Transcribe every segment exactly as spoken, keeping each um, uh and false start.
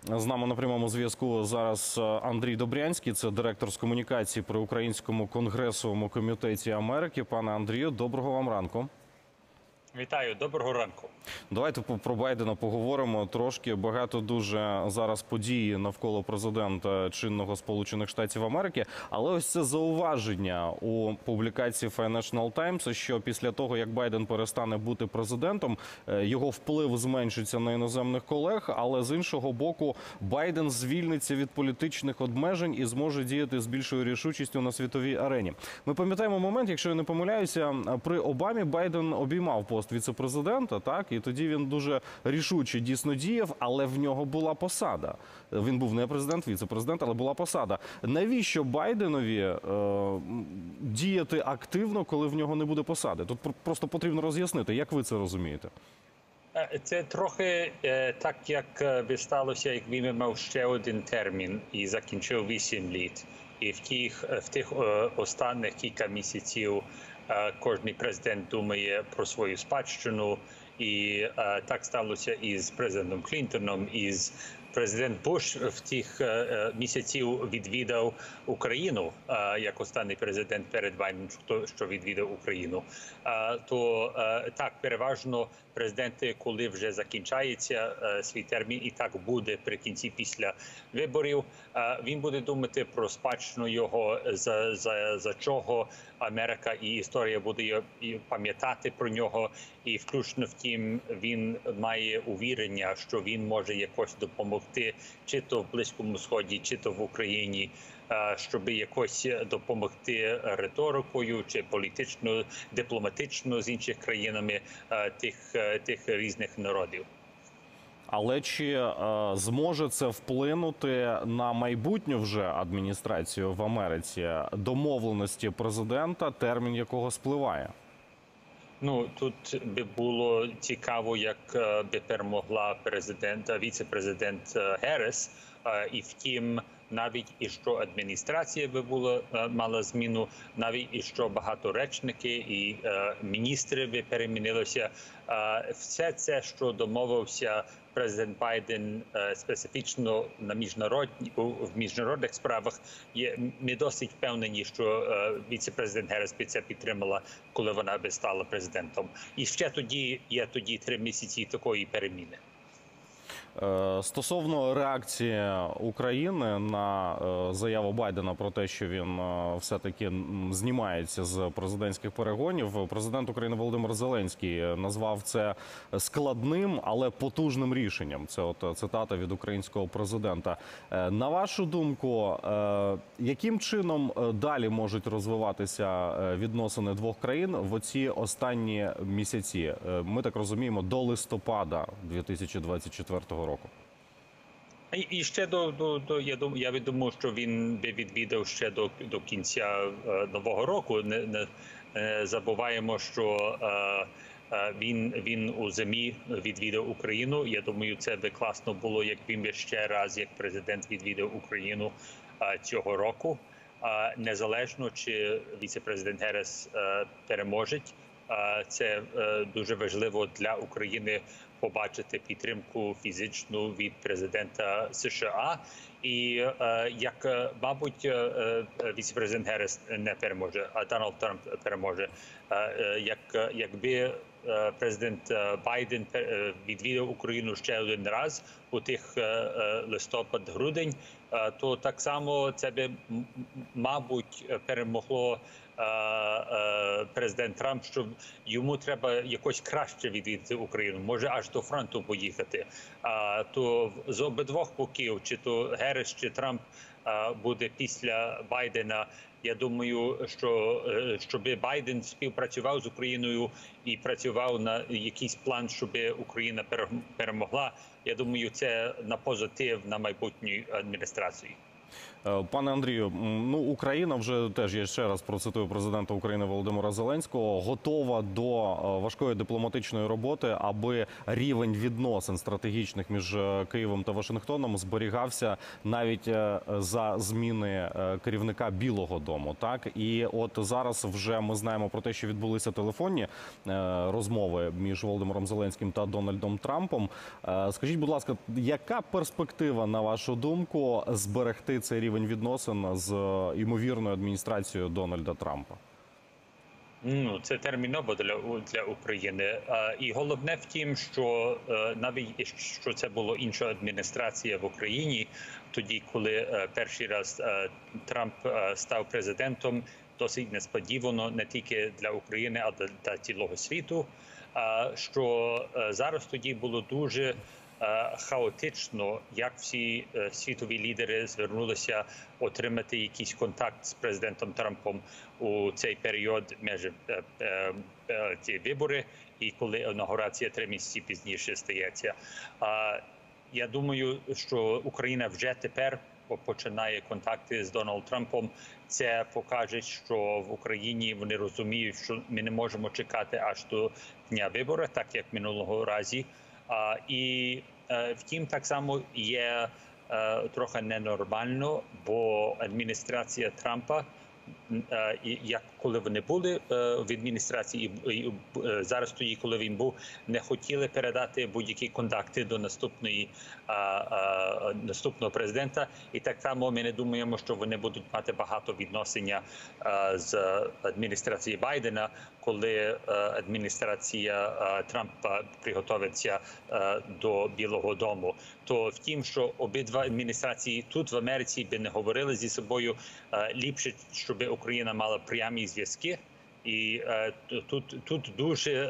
З нами на прямому зв'язку зараз Андрій Добрянський, це директор з комунікації при Українському конгресовому комітеті Америки. Пане Андрію, доброго вам ранку. Вітаю, доброго ранку. Давайте про Байдена поговоримо трошки. Багато дуже зараз подій навколо президента чинного Сполучених Штатів Америки. Але ось це зауваження у публікації Financial Times, що після того, як Байден перестане бути президентом, його вплив зменшиться на іноземних колег, але з іншого боку, Байден звільниться від політичних обмежень і зможе діяти з більшою рішучістю на світовій арені. Ми пам'ятаємо момент, якщо я не помиляюся, при Обамі Байден обіймав пост віце-президента, так, і тоді він дуже рішуче дійсно діяв, але в нього була посада. Він був не президент, віце-президент, але була посада. Навіщо Байденові е, діяти активно, коли в нього не буде посади? Тут просто потрібно роз'яснити, як ви це розумієте? Це трохи е, так, як би сталося, як він мав ще один термін і закінчив вісім літ. І в тих, в тих е, останніх кілька місяців е, кожен президент думає про свою спадщину. І е, так сталося і з президентом Клінтоном, і з президент Буш в тих е, місяців відвідав Україну, е, як останній президент перед Байденом, що відвідав Україну. Е, то е, так, переважно президенти, коли вже закінчається е, свій термін, і так буде при кінці після виборів, е, він буде думати про спадщину його, за, за, за чого Америка і історія буде пам'ятати про нього, і включно втім він має увірення, що він може якось допомогти, чи то в Близькому Сході, чи то в Україні, щоб якось допомогти риторикою, чи політично, дипломатично з іншими країнами тих, тих різних народів. Але чи е, зможе це вплинути на майбутню вже адміністрацію в Америці, домовленості президента, термін якого спливає? Ну, тут би було цікаво, як би перемогла президент, віце-президент Герріс, і втім, навіть і що адміністрація би була, мала зміну, навіть і що багато речники і е, міністри би перемінилися. Е, все це, що домовився президент Байден е, специфічно на міжнародні, в міжнародних справах, є, ми досить впевнені, що е, віце-президент Герріс би це підтримала, коли вона би стала президентом. І ще тоді є тоді три місяці такої переміни. Стосовно реакції України на заяву Байдена про те, що він все-таки знімається з президентських перегонів, президент України Володимир Зеленський назвав це складним, але потужним рішенням. Це от цитата від українського президента. На вашу думку, яким чином далі можуть розвиватися відносини двох країн в оці останні місяці? Ми так розуміємо, до листопада дві тисячі двадцять четвертого року. І, і ще до, до, до я думаю, я думаю, що він би відвідав ще до, до кінця е, нового року. Не, не, не забуваємо, що е, е, він, він у зимі відвідав Україну. Я думаю, це би класно було, як він би ще раз, як президент, відвідав Україну е, цього року. Е, незалежно, чи віце-президент Герріс е, переможе. Це дуже важливо для України побачити підтримку фізичну від президента США. І як, мабуть, віце-президент Герріс не переможе, а Дональд Трамп переможе. Як, якби президент Байден відвідав Україну ще один раз у тих листопад-грудень, то так само це би, мабуть, перемогло президент Трамп, що йому треба якось краще відвідати Україну, може аж до фронту поїхати. То з обидвох боків, чи то Герріс, чи Трамп, буде після Байдена. Я думаю, що щоб Байден співпрацював з Україною і працював на якийсь план, щоб Україна перемогла. Я думаю, це на позитив на майбутню адміністрацію. Е, Пане Андрію, м, ну Україна вже теж, я ще раз процитую президента України Володимира Зеленського, готова до е, важкої дипломатичної роботи, аби рівень відносин стратегічних між е, Києвом та Вашингтоном зберігався навіть е, за зміни е, керівника Білого дому. Так і от зараз вже ми знаємо про те, що відбулися телефонні е, розмови між Володимиром Зеленським та Дональдом Трампом. Е, Скажіть, будь ласка, яка перспектива, на вашу думку, зберегти цей рівень відносин з ймовірною адміністрацією Дональда Трампа? Ну, це терміново для, для України. А, і головне в тім, що е, навіть що це була інша адміністрація в Україні, тоді, коли е, перший раз е, Трамп е, став президентом, досить несподівано не тільки для України, а й для цілого світу. А, що е, зараз тоді було дуже хаотично, як всі світові лідери звернулися отримати якийсь контакт з президентом Трампом у цей період між ці вибори і коли інаугурація три місяці пізніше стається. Я думаю, що Україна вже тепер починає контакти з Дональдом Трампом. Це покаже, що в Україні вони розуміють, що ми не можемо чекати аж до дня виборів, так як минулого разу. Uh, і uh, втім, так само є uh, трохи ненормально, бо адміністрація Трампа, uh, і, як коли вони були uh, в адміністрації, і, і uh, зараз тоді, коли він був, не хотіли передати будь-які контакти до наступної, uh, uh, наступного президента. І так само ми не думаємо, що вони будуть мати багато відносин uh, з адміністрацією Байдена, коли адміністрація Трампа приготовиться до Білого дому. То втім, що обидва адміністрації тут в Америці би не говорили зі собою, ліпше, щоб Україна мала прямі зв'язки. І тут, тут дуже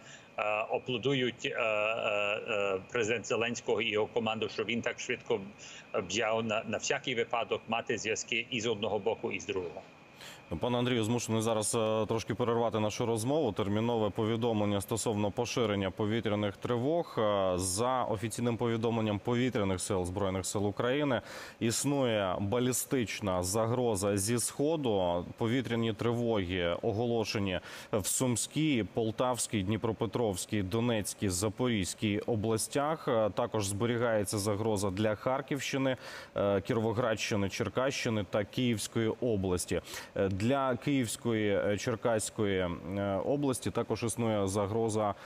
аплодують президент Зеленського і його команду, що він так швидко взяв на, на всякий випадок мати зв'язки і з одного боку, і з другого. Пане Андрію, змушений зараз трошки перервати нашу розмову. Термінове повідомлення стосовно поширення повітряних тривог. За офіційним повідомленням повітряних сил Збройних сил України існує балістична загроза зі Сходу. Повітряні тривоги оголошені в Сумській, Полтавській, Дніпропетровській, Донецькій, Запорізькій областях. Також зберігається загроза для Харківщини, Кіровоградщини, Черкащини та Київської області. Для Київської, Черкаської області також існує загроза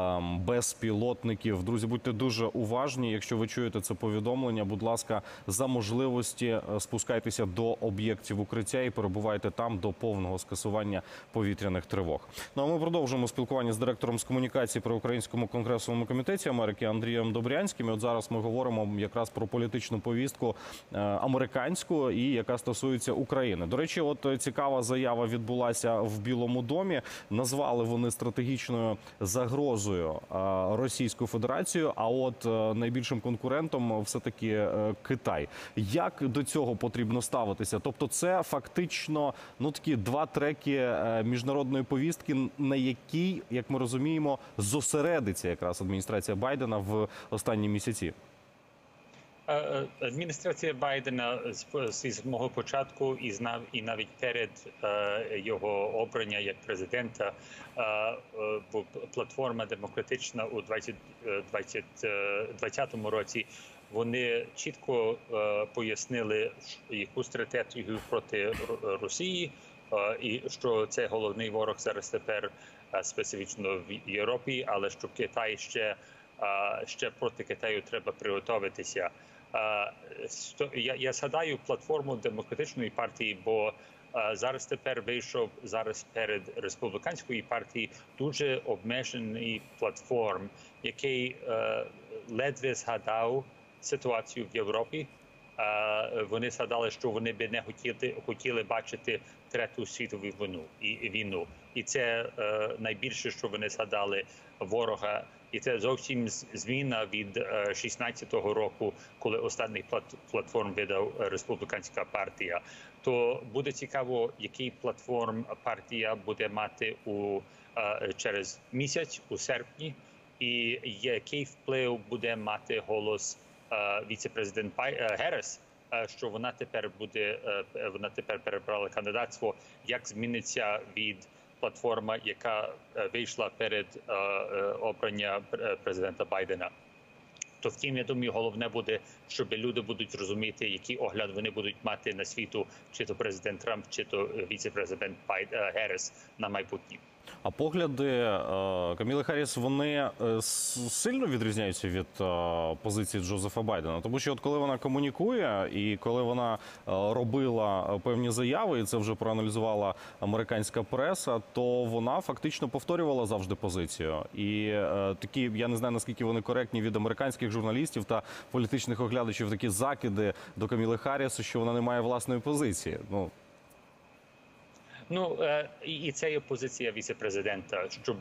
безпілотників. Друзі, будьте дуже уважні. Якщо ви чуєте це повідомлення, будь ласка, за можливості спускайтеся до об'єктів укриття і перебувайте там до повного скасування повітряних тривог. Ну а ми продовжуємо спілкування з директором з комунікації при Українському конгресовому комітеті Америки Андрієм Добрянським. І от зараз ми говоримо якраз про політичну повістку американську і яка стосується України. До речі, от цікава заява відбулася в Білому домі. Назвали вони стратегічною загрозою Російську Федерацію, а от найбільшим конкурентом все-таки Китай. Як до цього потрібно ставитися? Тобто це фактично ну, такі два треки міжнародної повістки, на якій, як ми розуміємо, зосередиться якраз адміністрація Байдена в останні місяці. Адміністрація Байдена з самого початку і знав і навіть перед його обрання як президента, бо платформа демократична у двадцятому році, вони чітко пояснили, яку стратегію проти Росії, і що це головний ворог зараз тепер специфічно в Європі, але що Китай ще, ще проти Китаю треба приготуватися. Я, я згадаю платформу демократичної партії, бо зараз тепер вийшов зараз перед республіканською партією дуже обмежений платформ, який ледве згадав ситуацію в Європі. Вони згадали, що вони би не хотіли, хотіли бачити Третю світову війну. І, війну. І це найбільше, що вони згадали ворога. І це зовсім зміна від шістнадцятого року, коли останній платформ видав республіканська партія. То буде цікаво, який платформ партія буде мати у, через місяць, у серпні, і який вплив буде мати голос віце-президент Геррес, що вона тепер буде, вона тепер перебрала кандидатство, як зміниться від платформа, яка вийшла перед обрання президента Байдена. То втім, я думаю, головне буде, щоб люди будуть розуміти, який огляд вони будуть мати на світу, чи то президент Трамп, чи то віце-президент Герріс на майбутнє. А погляди е, Каміли Харріс, вони е, сильно відрізняються від е, позиції Джозефа Байдена? Тому що от коли вона комунікує і коли вона е, робила певні заяви, і це вже проаналізувала американська преса, то вона фактично повторювала завжди позицію. І е, такі, я не знаю, наскільки вони коректні від американських журналістів та політичних оглядачів, такі закиди до Каміли Харріс, що вона не має власної позиції. Ну, Ну, і це є позиція віце-президента, щоб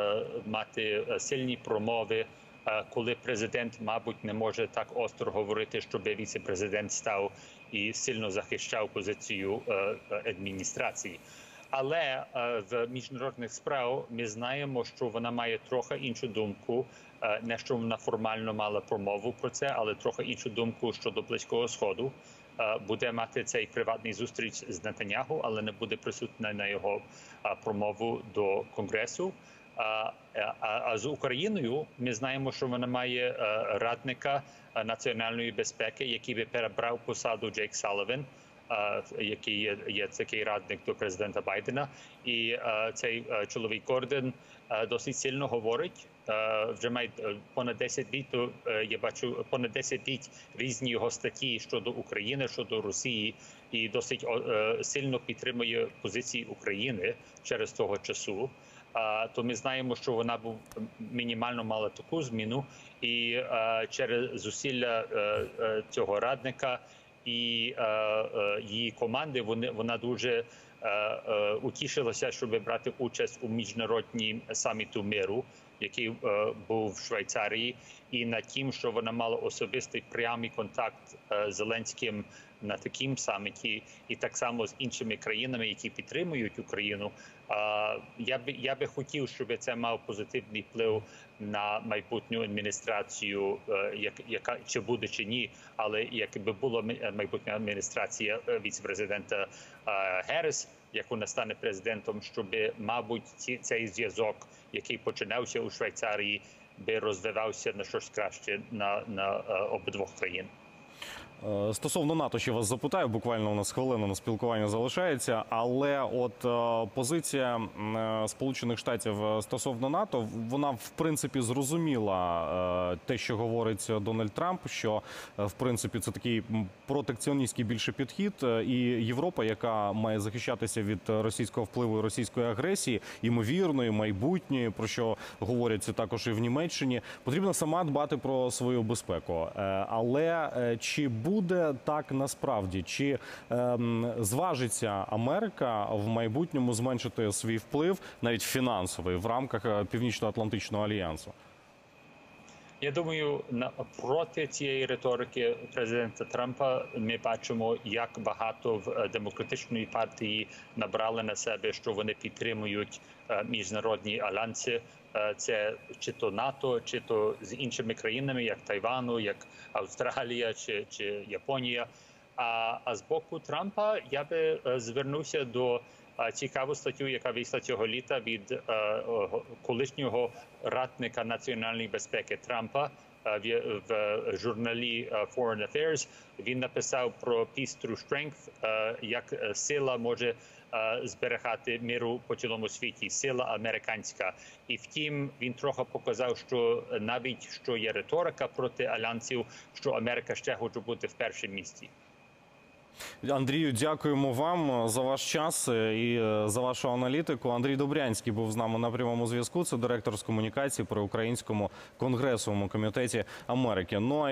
мати сильні промови, коли президент, мабуть, не може так остро говорити, щоб віце-президент став і сильно захищав позицію адміністрації. Але в міжнародних справах ми знаємо, що вона має трохи іншу думку, не що вона формально мала промову про це, але трохи іншу думку щодо Близького Сходу. Буде мати цей приватний зустріч з Нетаньяху, але не буде присутня на його промову до Конгресу. А, а, а з Україною ми знаємо, що вона має радника національної безпеки, який би перебрав посаду Джейк Саліван, який є, є такий радник до президента Байдена. І а, цей а, чоловік Гордон а, досить сильно говорить. А, вже має понад десять літ, я бачу, понад десять літ різні його статті щодо України, щодо Росії, і досить а, сильно підтримує позиції України через того часу. А, то ми знаємо, що вона був мінімально мала таку зміну, і а, через зусилля а, а, цього радника і е, е, її команди, вони, вона дуже е, е, утішилася, щоб брати участь у міжнародній саміту миру, який е, був в Швейцарії, і над тим, що вона мала особистий прямий контакт е, з Зеленським на такому саміті, і так само з іншими країнами, які підтримують Україну. Е, я би я би хотів, щоб це мав позитивний вплив на майбутню адміністрацію, е, як, яка чи буде чи ні, але якби була майбутня адміністрація віце-президента е, Герріс, як вона стане президентом, щоб, мабуть, ці, цей зв'язок, який починався у Швейцарії, би розвивався на щось краще на, на е, обидвох країн. Стосовно НАТО ще вас запитаю, буквально у нас хвилина на спілкування залишається, але от е, позиція е, Сполучених Штатів стосовно НАТО, вона в принципі зрозуміла е, те, що говорить Дональд Трамп, що е, в принципі це такий протекціоністський більше підхід, і Європа, яка має захищатися від російського впливу і російської агресії, ймовірної, майбутньої, про що говорять також і в Німеччині, потрібно сама дбати про свою безпеку. Е, але е, чи буде так насправді? Чи ем, зважиться Америка в майбутньому зменшити свій вплив, навіть фінансовий, в рамках Північно-Атлантичного альянсу? Я думаю, проти цієї риторики президента Трампа ми бачимо, як багато в демократичної партії набрали на себе, що вони підтримують міжнародні альянси. Це чи то НАТО, чи то з іншими країнами, як Тайвану, як Австралія чи, чи Японія. А, а з боку Трампа я би звернувся до цікаву статтю, яка вийшла цього літа від е, колишнього радника національної безпеки Трампа в, в журналі Foreign Affairs. Він написав про Peace Through Strength, е, як сила може е, зберігати миру по цілому світі, сила американська. І втім, він трохи показав, що навіть що є риторика проти альянсів, що Америка ще хоче бути в першому місці. Андрію, дякуємо вам за ваш час і за вашу аналітику. Андрій Добрянський був з нами на прямому зв'язку. Це директор з комунікації при Українському конгресовому комітеті Америки. Ну,